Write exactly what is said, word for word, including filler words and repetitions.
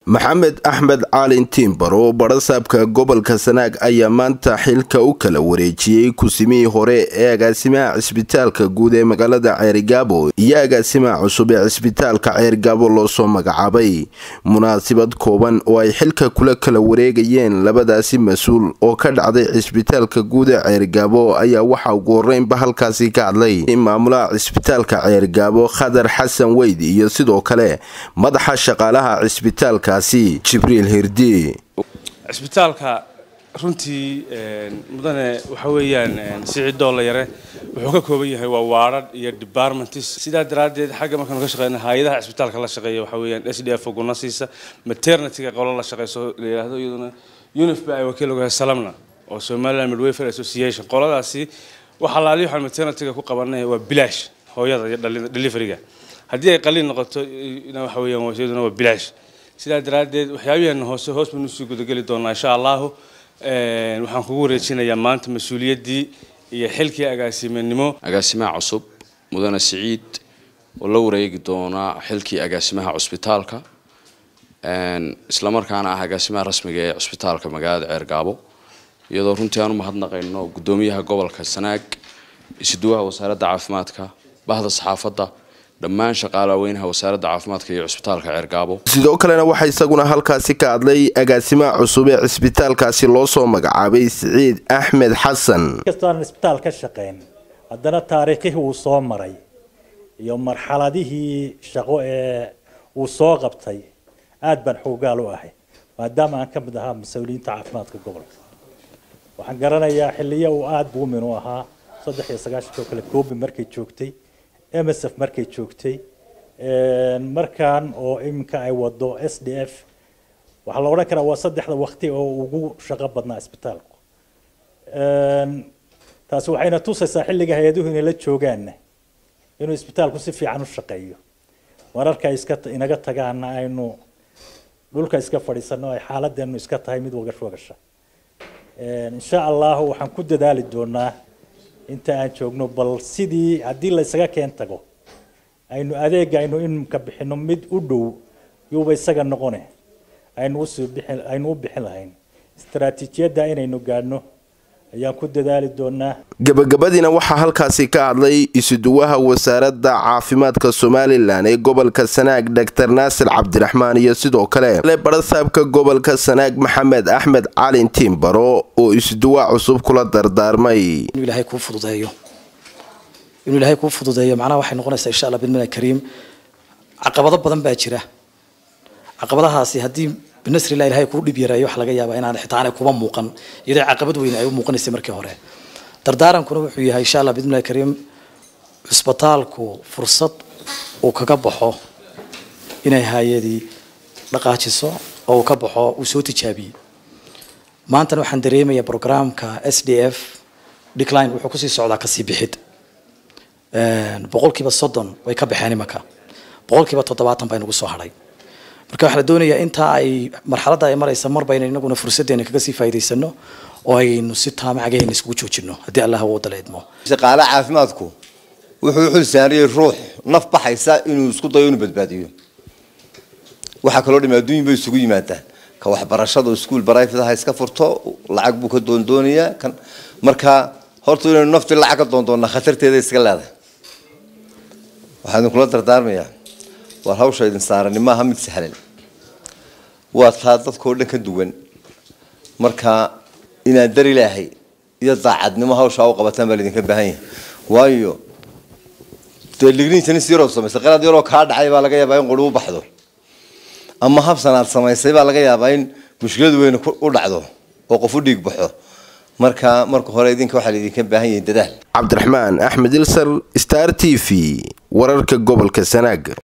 maxamed axmed caalin tiimbar oo barasaabka gobolka Sanaag ayaa maanta xilka u kala wareejiyay kusimihii hore ee agaasimaha cisbitaalka guud ee magaalada Ceerigaabo iyo agaasimaha cusub ee cisbitaalka Ceerigaabo loo soo magacaabay munaasabad kooban oo ay xilka kula kala wareegayeen labadaasi mas'uul oo ka dhacday cisbitaalka guud ee Ceerigaabo ayaa waxa ugu horeynba halkaasi ka hadlay maamulaha cisbitaalka Ceerigaabo Khadar Xasan Weyd iyo sidoo kale madaxa shaqaalaha cisbitaalka Jibriil Hirdi. cisbitaalka runtii mudane waxa weeyaan Siciid Doolayare wuxuu ka kooban yahay waa waard iyo departments sida daraadeed xagga markaan ka shaqeynaa hay'adaha cisbitaalka la shaqeeyo waxa weeyaan S D F gunasiisa maternity-ga qolo la shaqeeyo leeyahay iyaduna UNIF baa wakiil uga salamna oo Somaliland Midwifery Association qoladaasi waxa la leeyahay maternity-ga ku qabanay waa bilaash hooyada iyo delivery-ga haddii ay qalin noqoto ina waxa weeyaan waa waa bilaash sida daraadeed waxyaabahan hoose hoos banu soo gudagali doonaa insha Allah ee waxaan kugu wareejinayaa maanta mas'uuliyadii iyo xilkii agaasimanimo agaasimaha cusub mudane Siciid oo la wareegi doona xilkii agaasimaha cisbitaalka een isla markaana ah agaasimaha rasmiga ee cisbitaalka magaalada Ceerigaabo iyadoo runtii aanu mahadnaqayno gudoomiyaha gobolka Sanaag isduwaha wasaaradda caafimaadka bahda saxaafadda dhammaan shaqaalaha weynaha wasaaradda caafimaadka iyo cisbitaalka Ceerigaabo sidoo kalena waxa isaguna halkaasi ka hadlay agaasimaha cusub ee cisbitaalkaasi loo soo magacaabay Siciid Axmed Xasan kastaan cisbitaalka shaqeyn haddana taariikhii uu soo maray iyo marxaladihii shaqo ee uu soo qabtay aad baan xoogaal u ahay maadaama aan ka mid ahaa mas'uuliyiinta caafimaadka gobolka waxaan garanayaa xilliyo uu aad buumin u ahaa saddex iyo sagaashan kale goobi markay joogtay M S F markay joogtay een markaan oo imka ay wado S D F waxa la oran karaa waa saddexda waqti oo ugu shaqo badnaa isbitaalku een taas waxayna tusaysaa xilliga hay'aduhu inay la joogaan inuu isbitaalku si fiican u shaqeeyo wararka iska inaga tagaan aynu dhulka iska fadhiisano ay xaaladdeenu iska tahay mid wada shoogasha een insha Allah waxaan ku dadaali doonaa inta aan joogno bal sidii hadii la isaga keen tago aynu adeeg aynu in ka bixino mid u dhow yuuba isaga noqone aynu soo bixin aynu u bixin lahayn istaraatiijiyada inaynu gaadhno ayaan ku dadaali doonaa gabagabadina waxa halkaasi ka hadlay isuduwaha wasaaradda caafimaadka Somaliland ee gobolka Sanaag Doctor Naasir Cabdiraxmaan iyo sidoo kale barasaabka gobolka Sanaag Maxamed Axmed Caalin Tiimbar oo isuduwa cusub kula dardaarmay inuu Ilaahay ku fududeeyo inuu Ilaahay ku fududeeyo macnaha waxay noqonaysaa insha Allah bidmana kariim caqabado badan baa jira caqabadahaasi hadii بنسر الله هاي كل بيرا يوح لقى يابا أنا حتى أنا كوبا موقن إذا عقبت وين أيوة موقن يستمر كهره تردارن كنا وحيها إن شاء الله بإذن الله الكريم إسبتالكو فرصة وكجبحه إن هاي دي لقاش الصو أو كبحه وصوت شابي ما أنت نحن دريمة يا برنامج ك إس دي إف ديكلاين وحكوسي السعودة كسي بحد بقول كي بصدن ويكبحاني مكان بقول كي بتطبعاتهم بين وصهري marka waxa la doonayaa inta ay marxaladda ay maraysa marba inaynu inaguna fursadeena kaga sii faa'iideysano oo aynu si taamacageen isku joojino hadii Allah uu daleedmo shaqaalaha caafimaadku wuxuu xul saariyay ruux naf baxaysa inuu isku dayo inuu badbaadiyo waxa kale oo dhimaadooyin bay isugu yimaadaan ka waxbarashada iskuul private ha iska furto lacag buu ka doon doonayaa kan marka horta inuu nafti lacag ka doon doona khatarteeda iska leedahay waxaan kula dardaarmayaa war hawsha idin saaran ma aha mid sahlan waa taa dadkoo dhan ka duwan marka inaan dar Ilaahay iyo daacadnimo hawsha u qabataan baa idinka baahan yahay waayo deligniin siro sameysay qalad yaro ka dhacay baa laga yaabaa in qodhu u baxdo ama habsanaad sameysay baa laga yaabaa in mushkilad weyn u dhacdo oo qof u dhiig baxo marka marka hore idinka waxa idinka baahan yahay dadaal Cabdiraxmaan Axmed Ilsar Star T V wararka gobolka Sanaag.